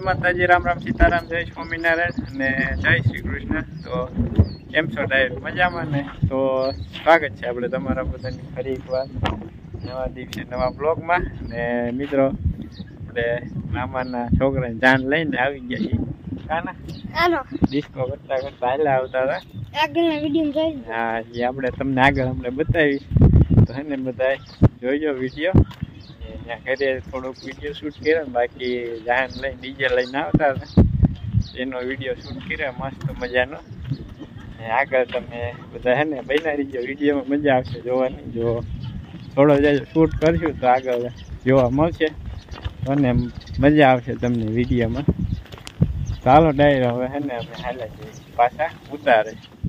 માતાજી, રામ રામ, સીતારામ, જય સ્વામિનારાયણ અને જય શ્રી કૃષ્ણ। તો કેમ છો ડાયર? મજામાં ને? તો સ્વાગત છે આપણે તમારા બધાની ફરી એકવાર નવા દિવસે નવા બ્લોગમાં। ને મિત્રો આપણે મામાના છોકરાને જાન લઈને આવી ગયા છીએ કાના ડિસ્કો કરતા કરતા હાલ્યા આવતા હતા આગળના વિડીયો જોઈ। હા, એ આપણે તમને આગળ હમણાં બતાવીશ તો હે ને બધા જોઈજો વિડીયો। ત્યાં ઘરે થોડોક વિડીયો શૂટ કર્યો, બાકી જાન લઈને ડીજે લઈને આવતા હતા એનો વિડીયો શૂટ કર્યો મસ્ત મજાનો। આગળ તમે બધા હે ને બના રહીજો, વિડીયોમાં મજા આવશે જોવાની। જો થોડો જ શૂટ કરશું તો આગળ જોવા મળશે અને મજા આવશે તમને વિડીયોમાં। ચાલો ડાયરો હવે હે ને અમે હાલ્યા છીએ પાછા ઉતારે।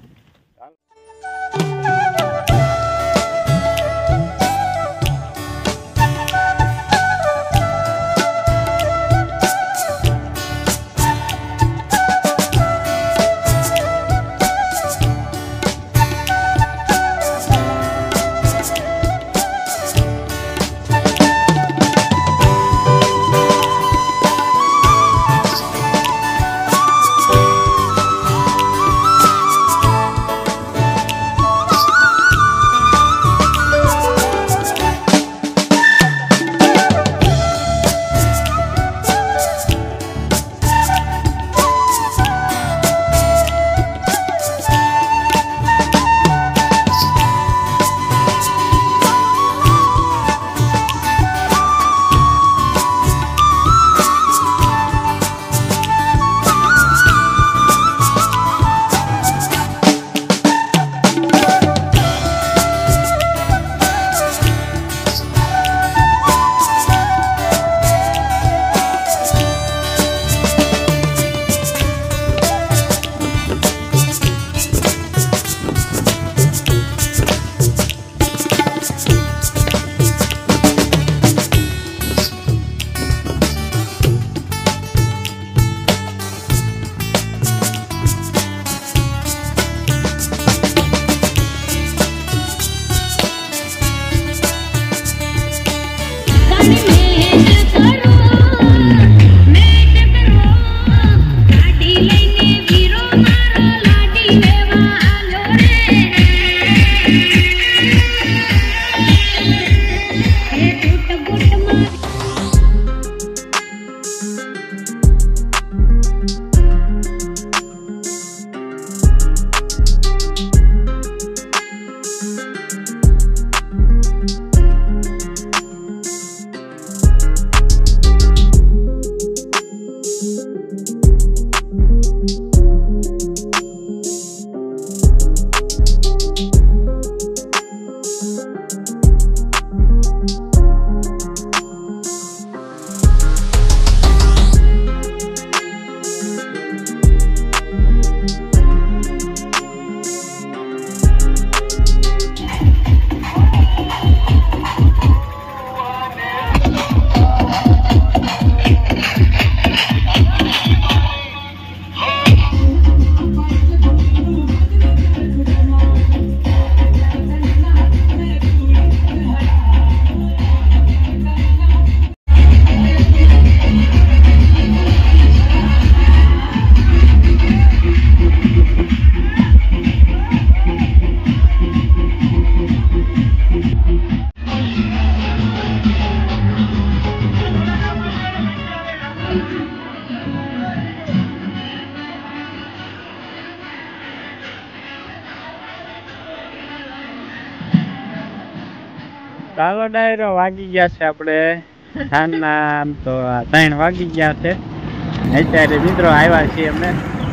ચાલો ડાયરો વાગી ગયા છે આપણે સાંજના આમ તો 3 વાગી ગયા છે। અત્યારે મિત્રો આવ્યા છીએ અમે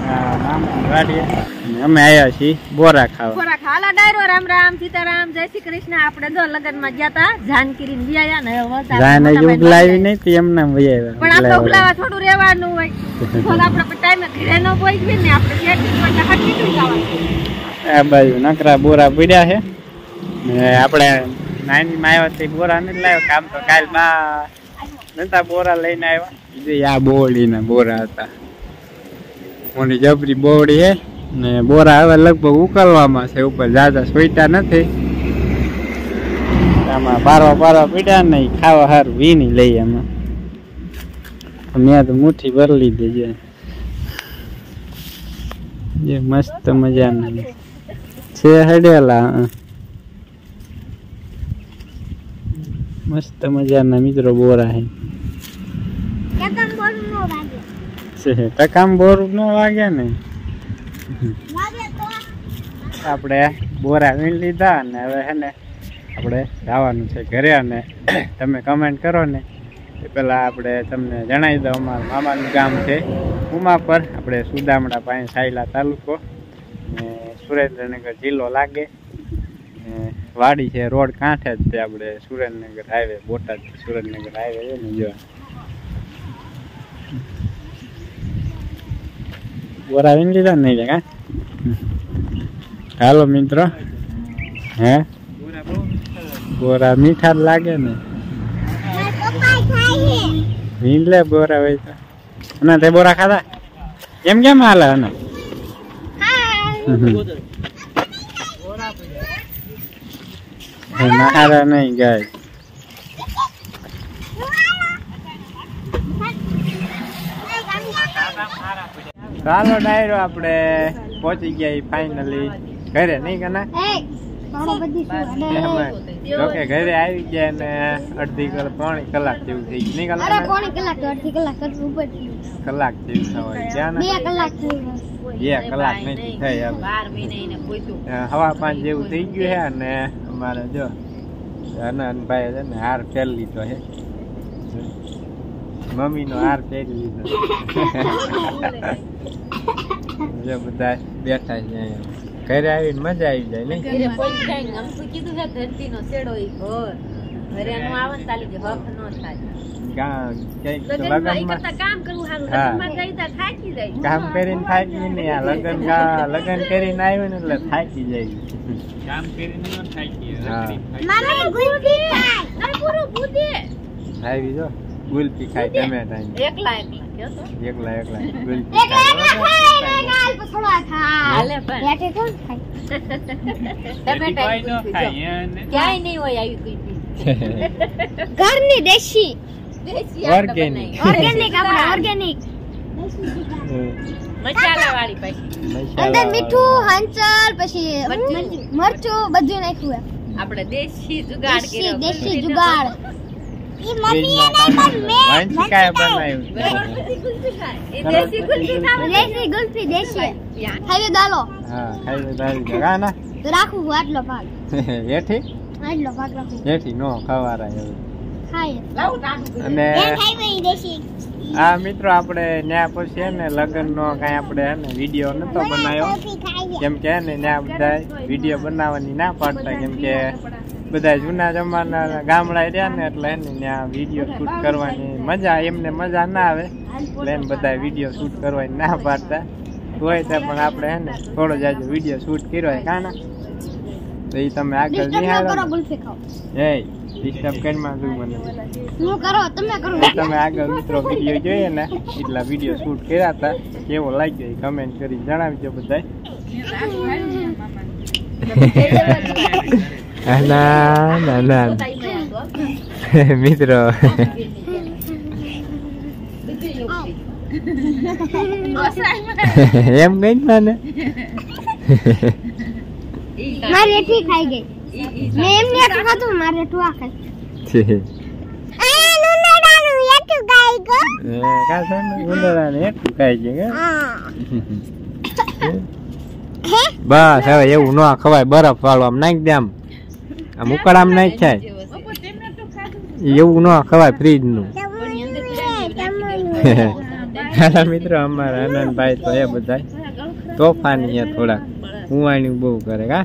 મામાની વાડીએ, અમે આવ્યા છીએ બોરા ખાવા। હાલો ડાયરો, રામ રામ, સીતારામ, જય શ્રી કૃષ્ણ। આપણે જો લગનમાં ગયા હતા જાનકીરી વિયાયા ને જાને ઉગલાવી નહીં તો એમને વયાવ્યા, પણ આપણે ઉગલાવા થોડું રહેવાનું હોય તો આપણે ટાઈમે ઘરે ન પહોંચવી ને આપણે સેટિંગ માટે હટી જવાનું। આ બાજુ નકરા બોરા પડ્યા છે ને આપણે નાની માં આવ્યા તે બોરા નથી લાવ્યો, કામ તો કાલ માં નતા બોરા લઈને આવ્યા। આ બોવડી ના બોરા હતા, મોની જબરી બોવડી હે ને બોરા હવે લગભગ ઉકલવામાં છે, ઉપર જાજા સોઈટા નથી। આમાં પારવા પીડ્યા નહીં, ખાવા હારું વીની લઈએ એમાં। મેં તો મુઠ્ઠી ભરી લીધી છે જે મસ્ત મજાના છે હડેલા મસ્ત મજાના મિત્રો બોરા છે ટકામ બોર નો વાગે ને આપણે બોરા વીણ લીધા ને હવે હે ને આપણે જવાનું છે ઘરે અને તમે કમેન્ટ કરો ને એ પહેલાં આપણે તમને જણાવી દઉં અમારું મામાનું ગામ છે ઉમાપર આપણે સુદામડા પાસે સાયલા તાલુકો ને સુરેન્દ્રનગર જિલ્લો લાગે ને વાડી છે રોડ કાંઠે જ છે આપણે સુરેન્દ્રનગર હાઈવે બોટાદ સુરેન્દ્રનગર હાઈવે છે ને જો બોરા વીણ લીધા નહીં કા હાલો મિત્રો હે બોરા મીઠા લાગે ને વીણ લે બોરા હોય તો અને તે બોરા ખાધા કેમ હાલે અને નારા નહીં ગાય ચાલો ડાયરો આપણે પહોંચી ગયા ફાઇનલી ઘરે નહીં કના જોકે ઘરે આવી ગયા ને અડધી પોણી કલાક જેવું થઈ ગયું નહીં કલાક જેવું થવાય ક્યાં 2 કલાક નથી થઈ હવા 5 જેવું થઈ ગયું છે અને અમારે જો અનંતભાઈ છે ને હાર પહેરી લીધો છે મમ્મી નો હાર પહેરી લીધો જો બધા બેઠા છે ઘરે આવીને મજા આવી જાય નહીં કામ કરીને થાકી નહીં આ લગન કરીને આવ્યું ને એટલે થાકી જાય કામ કરીને આવી જો ગુલપી ખાય ટમેટા એકલા ગુલપી ઘરની દેશી ઓર્ગેનિક મસાલા વાળી પછી અંદર મીઠું હંચળ પછી મરચું બધું નાખ્યું આપણે દેશી જુગાડ કર્યો દેશી જુગાડ ઈ મમ્મીએ નહીં પણ મેં વંશિકાએ બનાવ્યું દેશી ગુલ્ફી દેશી ખાઈ દાલો હા ખાઈ દાલી ગાના તો રાખું આટલો ભાગ એઠી આટલો ભાગ રાખું એઠી નો ખવારાય હવે ખાય અને ખાઈ દેશી આ મિત્રો આપણે ન્યા પછી ને લગન નો કઈ આપણે ને વિડીયો નતો બનાવ્યો કેમ કે ને ન્યા બધા વિડીયો બનાવવાની ના પાડતા કેમ કે બધા જૂના જમાના ગામડા રહ્યા ને એટલે એને ત્યાં વિડીયો શૂટ કરવાની મજા એમને મજા ના આવે એટલે એને બધા વિડીયો શૂટ કરવાની ના પાડતા હોય તો પણ આપણે હે ને થોડો જાજો વિડીયો શૂટ કર્યો હોય કાના તો એ તમે આગળ નિહાળો એ ડિસ્ટર્બ કરી માં તું મને તમે આગળ મિત્રો વિડીયો જોઈએ ને એટલા વિડીયો શૂટ કર્યા હતા કેવો લાગ્યો એ કમેન્ટ કરી જણાવજો બધા ના મિત્રો એમ ગઈ મને મારે એઠી ખાઈ ગઈ મેં એમને એઠું ખાધું મારે એઠું આ ખાઈ બસ હવે એવું ન ખવાય બરફ વાળું આમ નાખી દે આમ ઉકળામ નાખ થાય એવું ન ખવાય ફ્રીજ નું મિત્રો અમારા આનંદભાઈ તો એ બધા તોફાની થોડાક કુવાણી બહુ કરે કા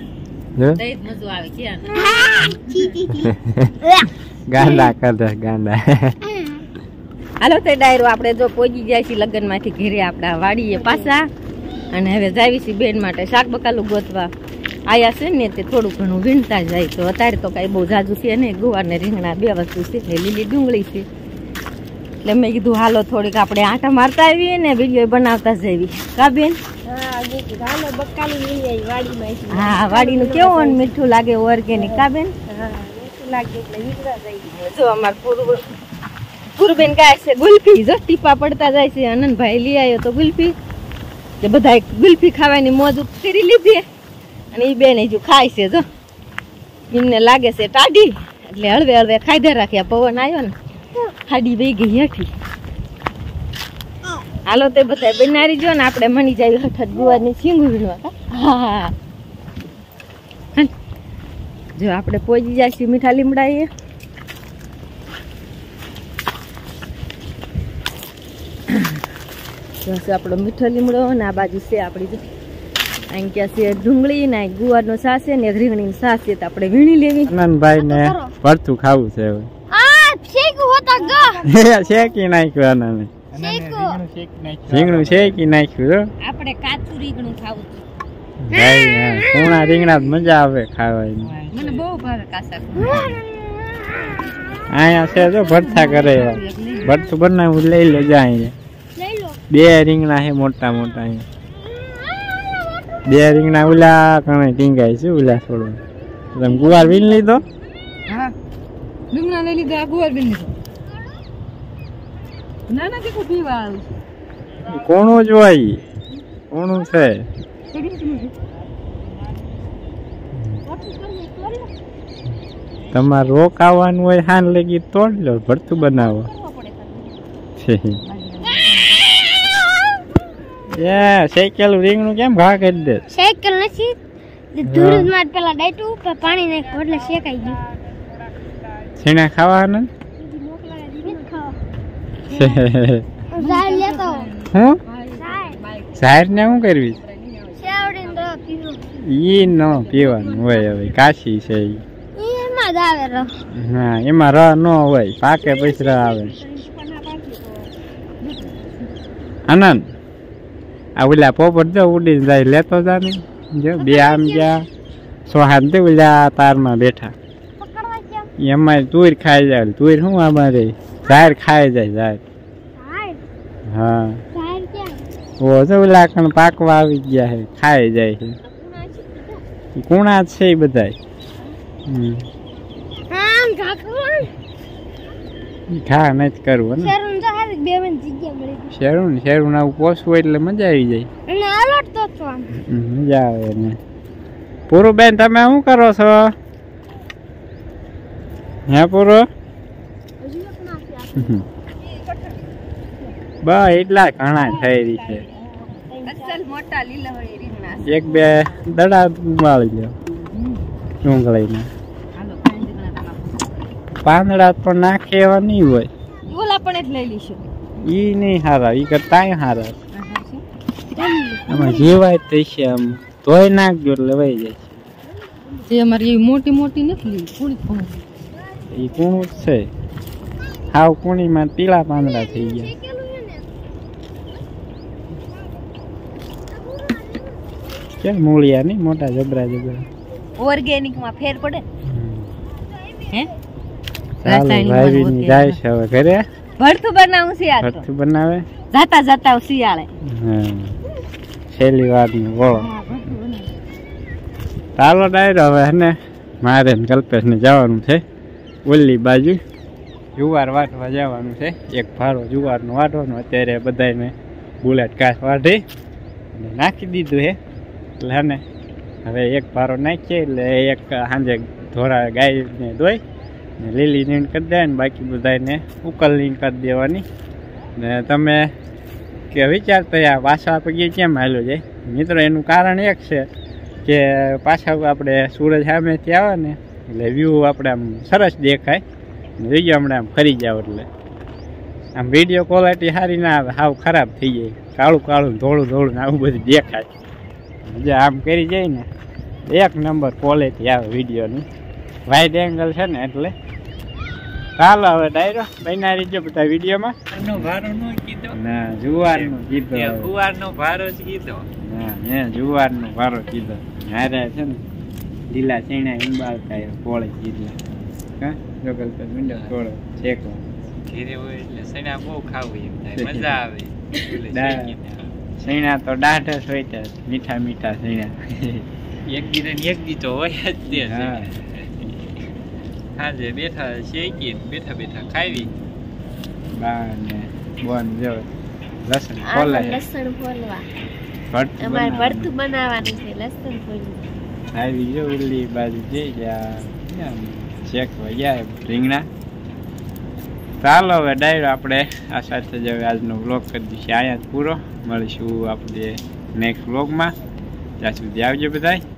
ગાંડા કરે ગાંડા હાલો તો ડાયરો આપણે જો પહોંચી જાય છે લગ્ન માંથી ઘેરે આપડા વાડીએ પાછા અને હવે જાવી છે બેન માટે શાક બકાલું ગોતવા આયા છે ને તે થોડું ઘણું વીણતા જાય તો અત્યારે તો કઈ બહુ જાજુ છે ને ગુવાર ને રીંગણા 2 વસ્તુ છે ને લીલી ડુંગળી છે એટલે મેં કીધું હાલો થોડીક આપણે આટા મારતા આવીએ ને વિડીયો બનાવતા જઈએ કા બેન હા વાડીનું કેવું મીઠું લાગે ઓર્ગેનિક કા બેન જો અમાર પૂરું ગુરુબેન ગાય છે ગુલ્ફી, જો ટીપા પડતા જાય છે. આનંદભાઈ લઈ આવ્યો તો ગુલ્ફી, કે બધા ગુલ્ફી ખાવાની મોજ કરી લીધી અને એ બેન હજુ ખાય છે. જો એમને લાગે છે ટાઢી, એટલે હળવે હળવે ખાઈ રાખ્યા. પવન આવ્યો ને ખાડી વહી ગઈ હેઠી. હાલો તે બધા બનારી જો ને આપણે મણી જાય હઠ ગુવારની સિંગું વીણવા. હા જો આપણે પહોંચી જાય છે મીઠા લીમડા. આપણો મીઠો લીમડો ને આ બાજુ છે આપણી અહીં ક્યાં છે ડુંગળી ને ગુવારનો સાસ છે ને રીંગણીનો સાસ છે. તો આપણે વીણી લેવી. આનંદભાઈ ને ભરતું ખાવું છે હવે. શેકી નાખ્યું આનંદ, રીંગણું શેકી નાખ્યું. આપણે કાચું રીંગણું ખાવું છે. કુણા રીંગણા મજા આવે ખાવાની. મને બહુ ભાવે કાચા. અહીંયા છે જો ભરતા કરે એવા. ભરતું બનાવું લઈ લેજો. અહીંયા 2 રીંગણા છે મોટા મોટા. અહીંયા 2 રીંગણા ઉલા કણે ટીંગાય છે. ઉલા થોડું તમે ગુવાર વીણ લીધો? હા રીંગણા લઈ લીધા, ગુવાર વીણ લીધો. ના ના કે પીવા આવ્યું કોણું જ હોય. કોણું છે તમારે રોકાવાનું હોય હાન લગી તોડ લો. ભરતું બનાવો શેકેલું રીંગણું કેમ ઘા કરી દે? શેકેલ નથી, ધૂળ માં પેલા ડાયટું પાણી નાખ્યું એટલે શેકાઈ ગયું. છીણા ખાવાના હું ઝાર ને શું કરવી? ઈ ન પીવાનું હોય. હવે કાશી છે હા, એમાં રહ ન હોય. પાકે પછી રહ આવે. આનંદ આ ઓલા પોપટ જો ઉડીને જાય લેતો જા ને. જો 2 આમ ગયા સોહાન ઓલા તારમાં બેઠા. એમાં તુર ખાઈ જાય. તુર શું અમારે ઝાર ખાઈ જાય. ઝાર હા ઓ જો ઓલા કણ પાકવા આવી ગયા છે, ખાઈ જાય છે. કુણા છે એ બધા. ઘા નથી કરવું ને. શેરું ને શેરું આવું પોસવું એટલે મજા આવી જાય. મજા આવે ને. પૂરું બેન તમે શું કરો છો? હે પૂરો બસ એટલા ઘણા થઈ રહી છે. એક બે દડા વાળી લો ડુંગળીને. પાંદડા પણ નાખે એવા નહીં હોય. ઓલા પણ જ લઈ લઈશું. ઈ નહીં હારા, ઈ કરતા હારા. આમાં જેવાય તો છે આમ ધોઈ નાખજો એટલે વહી જાય. જે અમારી એવી મોટી મોટી નથી, થોડી થોડી એ કૂણું જ છે. હાવ કૂણીમાં પીળા પાંદડા થઈ ગયા. કેમ મૂળિયા નહીં મોટા જબરા જબરા. ઓર્ગેનિક માં ફેર પડે. હે ભાઈ જાય છે હવે ઘરે. ભરતું બનાવું છે યાર. ભરતું બનાવે જાતા જાતા શિયાળે. હા છેલ્લી વાર નું બોલો. ચાલો ડાયરો હવે ને મારે કલ્પેશ ને જવાનું છે ઓલી બાજુ. જુવાર વાટવા જવાનું છે. એક ભારો જુવારનો વાટવાનો. અત્યારે બધાને બુલેટ કાચ વાઢી નાખી દીધું છે. એટલે ને હવે એક ભારો નાખીએ એટલે એક સાંજે ધોરા ગાયને ધોઈ ને લીલી નીણ કરી દે ને બાકી બધાને ઉકલ નીણ કરી દેવાની. ને તમે કે વિચારતા આ પાછા પગીએ કેમ હાલ્યો જાય મિત્રો? એનું કારણ એક છે કે પાછા આપણે સૂરજ સામેથી આવે ને એટલે વ્યૂ આપણે આમ સરસ દેખાય. વિડીયો હમણાં આમ ફરી જાવ એટલે આમ વિડીયો ક્વોલિટી સારી ના આવે, સાવ ખરાબ થઈ જાય. કાળું કાળું ધોળું ધોળું ને આવું બધું દેખાય. જે આમ કરી જાય ને 1 નંબર ક્વોલિટી આવે વિડીયોની. વાઇડ એંગલ છે ને એટલે. ચાલો હવે ડાયરો બનાવી જો બધા વિડીયોમાં. ના જુવારનો કીધો. જુવારનો ભારો જ કીધો. ના મેં જુવારનો ભારો કીધો. હારે છે ને લીલા ચીણા ઉંબાળતા પોળે કીધા. હા જોગલ તો વિંડો થોડો શેકો. ઘીરે હોય એટલે ચીણા બહુ ખાવું એમ થાય, મજા આવે. ચીણા તો દાઢ જ હોય છે, મીઠા મીઠા ચીણા. એક દી તો હોય જ તે. હા આજે બેઠા શેકી બેઠા બેઠા ખાવી. બા ને બોન જો લસણ ફોલે લસણ ફોલવા ભરતું અમારે બનાવવાનું. ભરતું બનાવવાનું છે લસણ ફોલવું આવી જો ઓલી બાજુ જઈ ગયા ચેક ગયા રીંગણા. ચાલો હવે ડાયરો આપણે આ સાથે જ હવે આજનો વ્લોગ કરી દઈશું અહીંયા જ પૂરો. મળીશું આપણે નેક્સ્ટ વ્લોગમાં. ત્યાં સુધી આવજો બધાય.